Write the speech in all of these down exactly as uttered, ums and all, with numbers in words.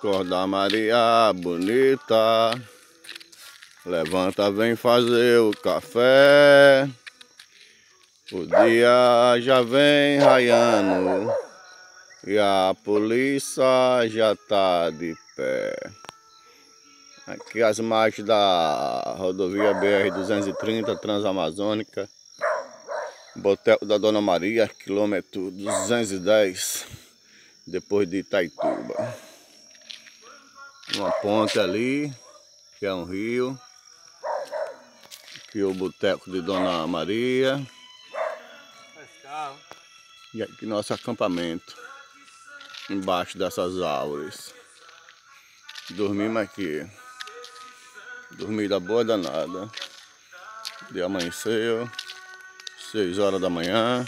Acorda, Maria bonita, levanta, vem fazer o café. O dia já vem raiando e a polícia já tá de pé. Aqui as margens da rodovia B R duzentos e trinta Transamazônica, Boteco da Dona Maria, quilômetro duzentos e dez, depois de Itaituba. Uma ponte ali, que é um rio. Aqui o Boteco de Dona Maria. E aqui nosso acampamento, embaixo dessas árvores. Dormimos aqui. Dormida boa danada. De amanheceu, seis horas da manhã.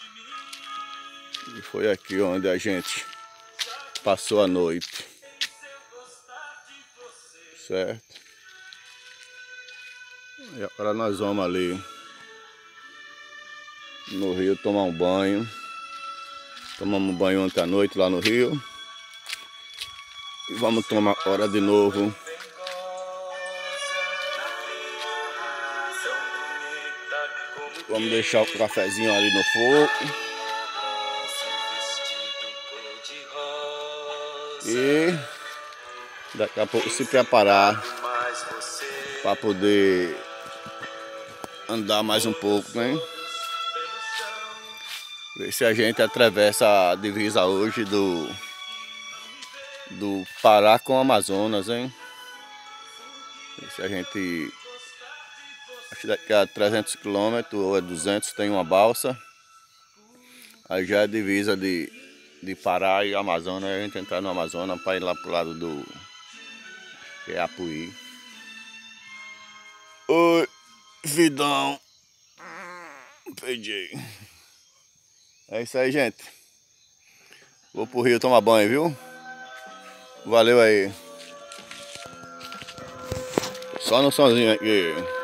E foi aqui onde a gente passou a noite. Certo? E agora nós vamos ali no rio tomar um banho. Tomamos um banho ontem à noite lá no rio. E vamos tomar agora de novo. Vamos deixar o cafezinho ali no fogo. E daqui a pouco se preparar para poder andar mais um pouco, né? Ver se a gente atravessa a divisa hoje do do Pará com o Amazonas, hein? Ver se a gente, acho que daqui a trezentos quilômetros ou é duzentos tem uma balsa. Aí já é a divisa de, de Pará e Amazonas. A gente entrar no Amazonas para ir lá pro lado do, que é Apuí. Oi, vidão. Perdi. É isso aí, gente. Vou pro rio tomar banho, viu? Valeu aí. Só no sonzinho aqui.